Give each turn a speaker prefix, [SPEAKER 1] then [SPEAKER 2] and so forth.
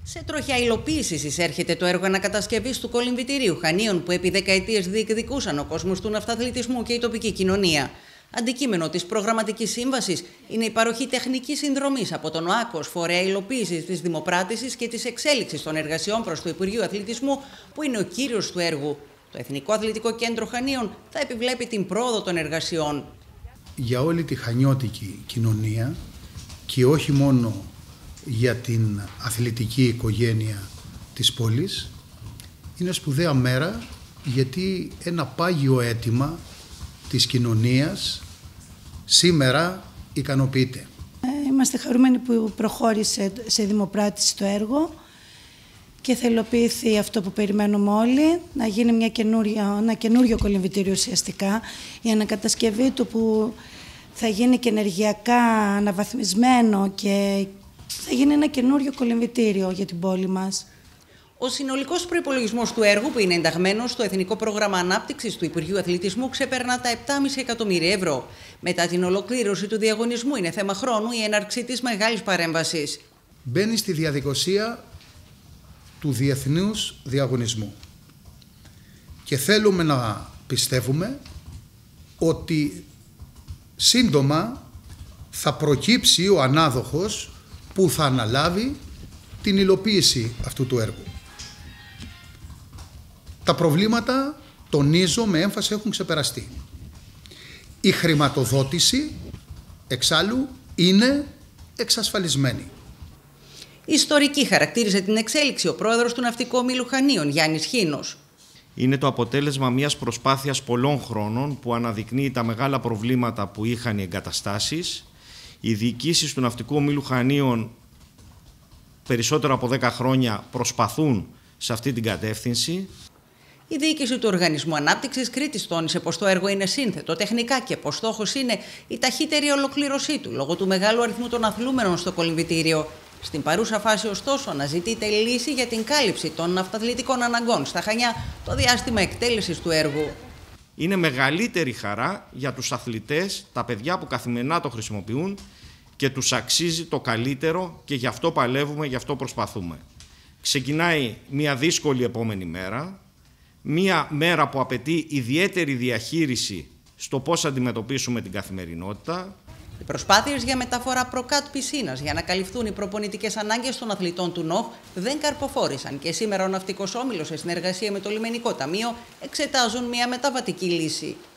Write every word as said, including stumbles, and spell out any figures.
[SPEAKER 1] Σε τροχιά υλοποίηση εισέρχεται το έργο ανακατασκευής του κολυμβητηρίου Χανίων που επί δεκαετίες διεκδικούσαν ο κόσμος του ναυταθλητισμού και η τοπική κοινωνία. Αντικείμενο της προγραμματικής σύμβασης είναι η παροχή τεχνικής συνδρομής από τον ΟΑΚΟΣ, φορέα υλοποίησης της δημοπράτησης και της εξέλιξης των εργασιών προς το Υπουργείο Αθλητισμού, που είναι ο κύριος του έργου. Το Εθνικό Αθλητικό Κέντρο Χανίων θα επιβλέπει την πρόοδο των εργασιών.
[SPEAKER 2] Για όλη τη χανιώτικη κοινωνία και όχι μόνο για την αθλητική οικογένεια της πόλης, είναι σπουδαία μέρα, γιατί ένα πάγιο αίτημα της κοινωνίας σήμερα ικανοποιείται.
[SPEAKER 3] Είμαστε χαρούμενοι που προχώρησε σε δημοπράτηση το έργο και θα υλοποιηθεί αυτό που περιμένουμε όλοι, να γίνει μια καινούρια, ένα καινούριο κολυμβητήριο ουσιαστικά, η ανακατασκευή του που θα γίνει και ενεργειακά αναβαθμισμένο και θα γίνει ένα καινούριο κολυμβητήριο για την πόλη μας.
[SPEAKER 1] Ο συνολικός προϋπολογισμός του έργου, που είναι ενταγμένος στο Εθνικό Πρόγραμμα Ανάπτυξης του Υπουργείου Αθλητισμού, ξεπερνά τα επτά κόμμα πέντε εκατομμύρια ευρώ. Μετά την ολοκλήρωση του διαγωνισμού, είναι θέμα χρόνου η έναρξη της μεγάλης παρέμβασης.
[SPEAKER 2] Μπαίνει στη διαδικασία του διεθνούς διαγωνισμού και θέλουμε να πιστεύουμε ότι σύντομα θα προκύψει ο ανάδοχος που θα αναλάβει την υλοποίηση αυτού του έργου. Τα προβλήματα, τονίζω με έμφαση, έχουν ξεπεραστεί. Η χρηματοδότηση, εξάλλου, είναι εξασφαλισμένη.
[SPEAKER 1] Ιστορική χαρακτήριζε την εξέλιξη ο πρόεδρος του Ναυτικού Ομίλου Χανίων, Γιάννης Χίνος.
[SPEAKER 4] Είναι το αποτέλεσμα μιας προσπάθειας πολλών χρόνων που αναδεικνύει τα μεγάλα προβλήματα που είχαν οι εγκαταστάσεις. Οι διοικήσεις του Ναυτικού Ομίλου Χανίων περισσότερο από δέκα χρόνια προσπαθούν σε αυτή την κατεύθυνση.
[SPEAKER 1] Η διοίκηση του Οργανισμού Ανάπτυξης Κρήτης τόνισε πως το έργο είναι σύνθετο τεχνικά και πως στόχος είναι η ταχύτερη ολοκλήρωσή του λόγω του μεγάλου αριθμού των αθλούμενων στο κολυμβητήριο. Στην παρούσα φάση, ωστόσο, αναζητείται λύση για την κάλυψη των ναυταθλητικών αναγκών στα Χανιά το διάστημα εκτέλεσης του έργου.
[SPEAKER 4] Είναι μεγαλύτερη χαρά για τους αθλητές, τα παιδιά που καθημερινά το χρησιμοποιούν, και τους αξίζει το καλύτερο και γι' αυτό παλεύουμε, γι' αυτό προσπαθούμε. Ξεκινάει μια δύσκολη επόμενη μέρα, μια μέρα που απαιτεί ιδιαίτερη διαχείριση στο πώς αντιμετωπίσουμε την καθημερινότητα.
[SPEAKER 1] Οι προσπάθειες για μεταφορά προκάτ πισίνας για να καλυφθούν οι προπονητικές ανάγκες των αθλητών του ΝΟΧ δεν καρποφόρησαν και σήμερα ο Ναυτικός Όμιλος, σε συνεργασία με το Λιμενικό Ταμείο, εξετάζουν μια μεταβατική λύση.